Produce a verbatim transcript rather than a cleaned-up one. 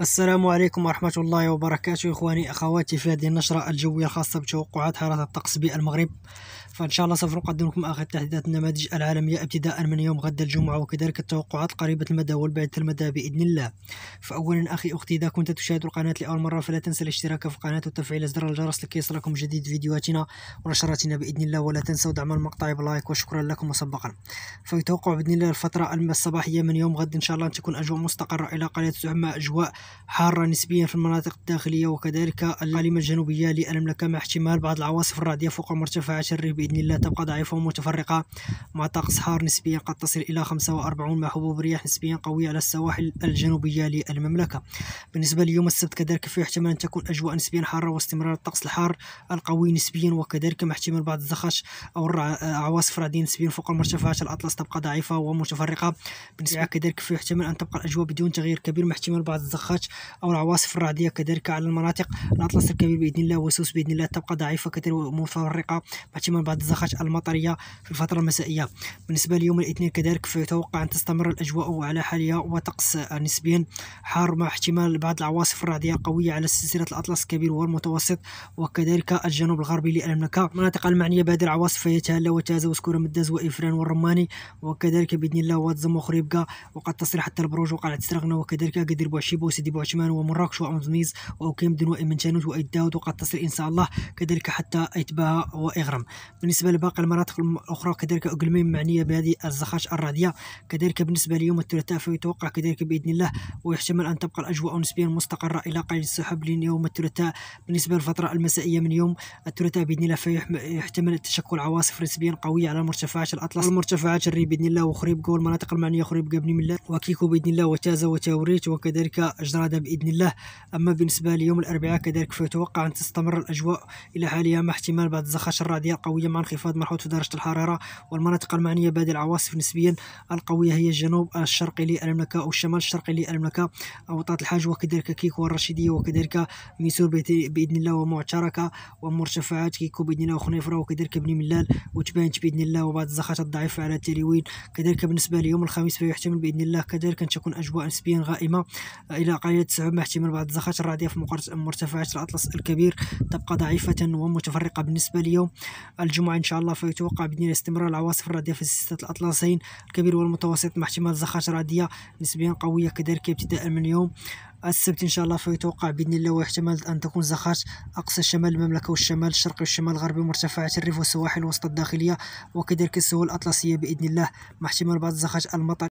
السلام عليكم ورحمة الله وبركاته إخواني أخواتي في هذه النشرة الجوية الخاصة بتوقعات حرارة الطقس بالمغرب. فإن شاء الله سوف نقدم لكم آخر تحديثات النماذج العالمية ابتداء من يوم غد الجمعة، وكذلك التوقعات قريبة المدى والبعيدة المدى بإذن الله. فأولا أخي أختي، إذا كنت تشاهد القناة لأول مرة فلا تنسى الاشتراك في القناة وتفعيل زر الجرس لكي يصلكم جديد فيديوهاتنا ونشراتنا بإذن الله، ولا تنسوا دعم المقطع بلايك وشكرا لكم مسبقا. فيتوقع بإذن الله الفترة الصباحية من يوم غد إن شاء الله أن تكون أجواء مستقرة إلى قليل تسمى أجواء حارة نسبيا في المناطق الداخلية وكذلك القليمة الجنوبية للمملكة، مع احتمال بعض العواصف الرعدية فوق مرتفعات الريف بإذن الله تبقى ضعيفة ومتفرقة، مع طقس حار نسبيا قد تصل إلى خمسة وأربعين مع هبوب رياح نسبيا قوية على السواحل الجنوبية للمملكة. بالنسبة ليوم السبت كذلك فيه احتمال أن تكون أجواء نسبيا حارة واستمرار الطقس الحار القوي نسبيا، وكذلك مع احتمال بعض الزخش أو عواصف رعدية نسبيا فوق المرتفعات الأطلس تبقى ضعيفة ومتفرقة. بالنسبة كذلك فيه احتمال أن تبقى الأجواء بدون تغيير كبير، مع احتمال بعض الزخات أو العواصف الرعدية كذلك على المناطق الأطلس الكبير بإذن الله، وسوس بإذن الله تبقى ضعيفة كثير ومتفرقة، مع احتمال بعض الزخات المطرية في الفترة المسائية. بالنسبة ليوم الاثنين كذلك فيتوقع أن تستمر الأجواء على حالها وطقس نسبيا حار، مع احتمال بعض العواصف الرعدية القوية على سلسلة الأطلس الكبير والمتوسط وكذلك الجنوب الغربي للمملكة. المناطق المعنية بهذه العواصف هي تهلا وتازا وسكورة مداز وإفران والرماني، وكذلك بإذن الله واتزم وخريبكا، وقد تصل حتى البروج وقلعة سرغنة، وكذلك قدير بوعشيبة وسيدي بوعثمان ومراكش وأمزميز وأوكيمدن وإمنشانوت وإيداود، وقد تصل إن شاء الله كذلك حتى أيتباها وإغرم. بالنسبة لباقي المناطق الأخرى كذلك أقلمين معنية بهذه الزخات الرعدية. كذلك بالنسبة ليوم الثلاثاء فيتوقع كذلك بإذن الله ويحتمل أن تبقى الأجواء نسبيا مستقرة إلى قليل السحب ليوم الثلاثاء. بالنسبة للفترة المسائية من يوم الثلاثاء بإذن الله فيحتمل تشكل عواصف نسبيا قوية على مرتفعات الأطلس والمرتفعات الريف بإذن الله وخريبكا والمناطق المعنية خريبكا بن ملال وكيكو بإذن الله وتازا وتاوريت وكذلك جرادة بإذن الله. أما بالنسبة ليوم الأربعاء كذلك فيتوقع أن تستمر الأجواء إلى حالها، مع احتمال بعض الزخات الرعدية القوية مع انخفاض ملحوظ في درجة الحرارة، والمناطق المعنية بهذه العواصف نسبيا القوية هي الجنوب الشرقي للمملكة أو الشمال الشرقي للمملكة، أوطات الحاج وكذلك كيكو والرشيدية وكذلك ميسور بإذن الله ومعتركة ومرتفعات كيكو بإذن الله وخنيفرة وكذلك بن ملال وتبانت بإذن الله، وبعض الزخات الضعيفة على التلوين. كذلك بالنسبة ليوم الخميس فيحتمل بإذن الله كذلك أن تكون أجواء نسبيا غائمة إلى قليل السحب، مع احتمال بعض الزخات الرعدية في مرتفعات الأطلس الكبير تبقى ضعيفة ومتفرقة. بالنسبة ليوم الجمعة إن شاء الله فيتوقع بإذن الله استمرار العواصف الرعدية في سلسلة الأطلسين الكبير والمتوسط، مع احتمال زخات رعدية نسبيا قوية كذلك ابتداء من يوم السبت إن شاء الله فيتوقع بإذن الله واحتمال أن تكون زخات أقصى شمال المملكة والشمال الشرقي والشمال الغربي ومرتفعات الريف والسواحل الوسط الداخلية وكذلك السهول الأطلسية بإذن الله، مع احتمال بعض الزخات المطر